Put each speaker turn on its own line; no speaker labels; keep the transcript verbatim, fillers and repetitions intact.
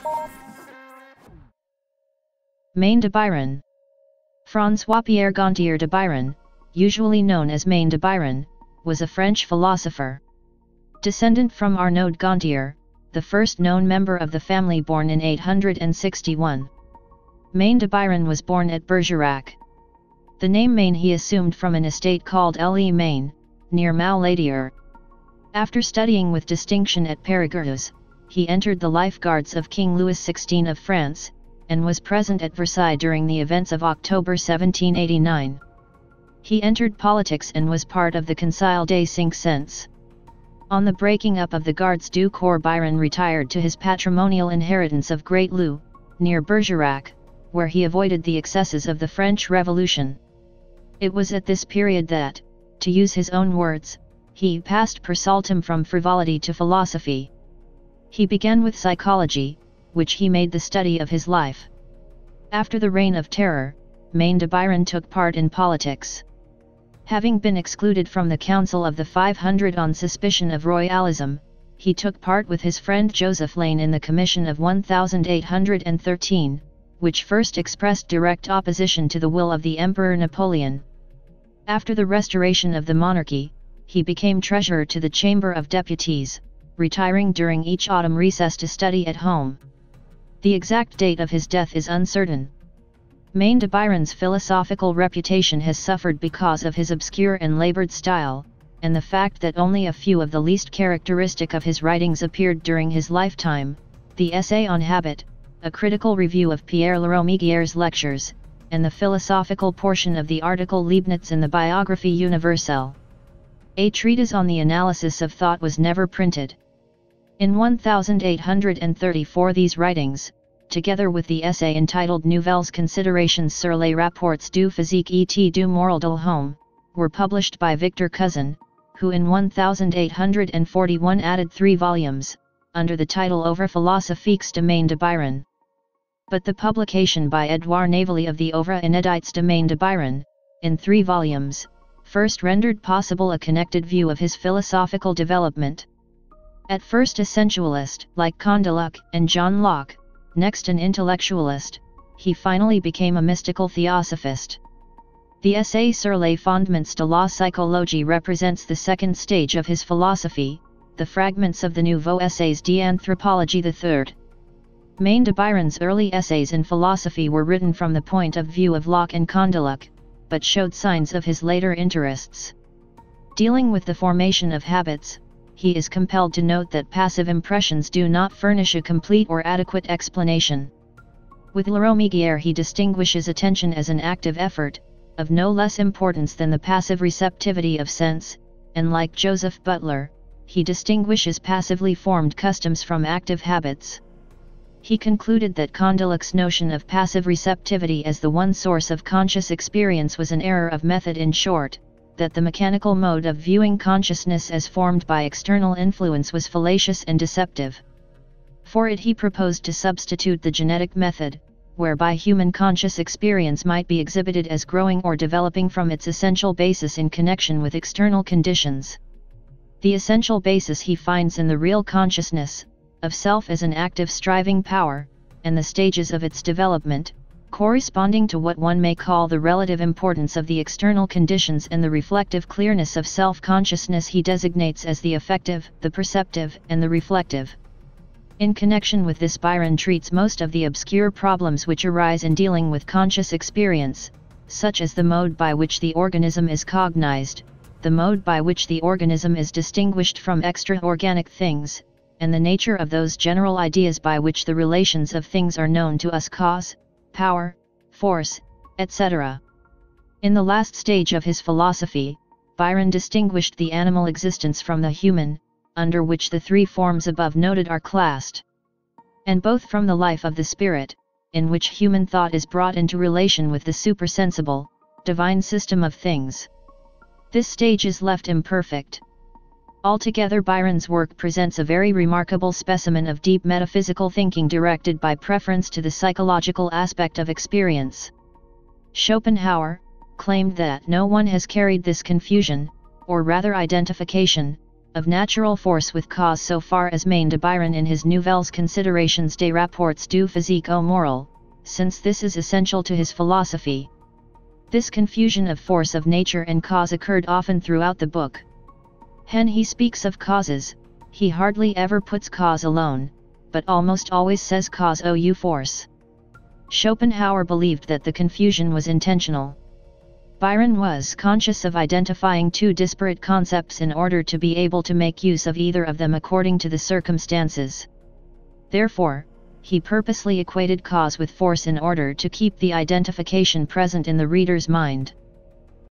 Maine de Biran. François-Pierre-Gontier de Biran, usually known as Maine de Biran, was a French philosopher. Descendant from Arnaud Gontier, the first known member of the family, born in eight hundred sixty-one. Maine de Biran was born at Bergerac. The name Maine he assumed from an estate called Le Maine, near Mouladier. After studying with distinction at Périgueux, he entered the lifeguards of King Louis the sixteenth of France, and was present at Versailles during the events of October seventeen eighty-nine. He entered politics and was part of the Conseil des Cinq Cents. On the breaking up of the Gardes du Corps, Biran retired to his patrimonial inheritance of Great Lou, near Bergerac, where he avoided the excesses of the French Revolution. It was at this period that, to use his own words, he passed per saltum from frivolity to philosophy. He began with psychology, which he made the study of his life. After the Reign of Terror, Maine de Biran took part in politics. Having been excluded from the Council of the five hundred on suspicion of royalism, he took part with his friend Joseph Lane in the Commission of eighteen thirteen, which first expressed direct opposition to the will of the Emperor Napoleon. After the restoration of the monarchy, he became treasurer to the Chamber of Deputies, retiring during each autumn recess to study at home. The exact date of his death is uncertain. Maine de Biran's philosophical reputation has suffered because of his obscure and labored style, and the fact that only a few of the least characteristic of his writings appeared during his lifetime: the essay on habit, a critical review of Pierre Loromiguier's lectures, and the philosophical portion of the article Leibniz in the Biographie Universelle. A treatise on the analysis of thought was never printed. In eighteen thirty-four these writings, together with the essay entitled Nouvelles Considérations sur les rapports du physique et du moral de l'homme, were published by Victor Cousin, who in eighteen forty-one added three volumes, under the title Ouvres philosophiques de Maine de Biran. But the publication by Edouard Navely of the Ouvres inédites de Maine de Biran, in three volumes, first rendered possible a connected view of his philosophical development. At first a sensualist, like Condillac and John Locke, next an intellectualist, he finally became a mystical theosophist. The essay sur les fondements de la psychologie represents the second stage of his philosophy, the fragments of the Nouveaux Essays d'Anthropologie the third. Maine de Biran's early essays in philosophy were written from the point of view of Locke and Condillac, but showed signs of his later interests. Dealing with the formation of habits, he is compelled to note that passive impressions do not furnish a complete or adequate explanation. With Loromiguier he distinguishes attention as an active effort, of no less importance than the passive receptivity of sense, and like Joseph Butler, he distinguishes passively formed customs from active habits. He concluded that Condillac's notion of passive receptivity as the one source of conscious experience was an error of method, in short, that the mechanical mode of viewing consciousness as formed by external influence was fallacious and deceptive. For it he proposed to substitute the genetic method, whereby human conscious experience might be exhibited as growing or developing from its essential basis in connection with external conditions. The essential basis he finds in the real consciousness of self as an active striving power, and the stages of its development, corresponding to what one may call the relative importance of the external conditions and the reflective clearness of self-consciousness, he designates as the affective, the perceptive, and the reflective. In connection with this, Biran treats most of the obscure problems which arise in dealing with conscious experience, such as the mode by which the organism is cognized, the mode by which the organism is distinguished from extra-organic things, and the nature of those general ideas by which the relations of things are known to us: cause, power, force, et cetera. In the last stage of his philosophy, Biran distinguished the animal existence from the human, under which the three forms above noted are classed, and both from the life of the spirit, in which human thought is brought into relation with the supersensible, divine system of things. This stage is left imperfect. Altogether, Biran's work presents a very remarkable specimen of deep metaphysical thinking directed by preference to the psychological aspect of experience. Schopenhauer claimed that no one has carried this confusion, or rather identification, of natural force with cause so far as Maine de Biran in his Nouvelles Considérations des rapports du physique au moral, since this is essential to his philosophy. This confusion of force of nature and cause occurred often throughout the book. When he speaks of causes, he hardly ever puts cause alone, but almost always says cause ou force. Schopenhauer believed that the confusion was intentional. Biran was conscious of identifying two disparate concepts in order to be able to make use of either of them according to the circumstances. Therefore, he purposely equated cause with force in order to keep the identification present in the reader's mind.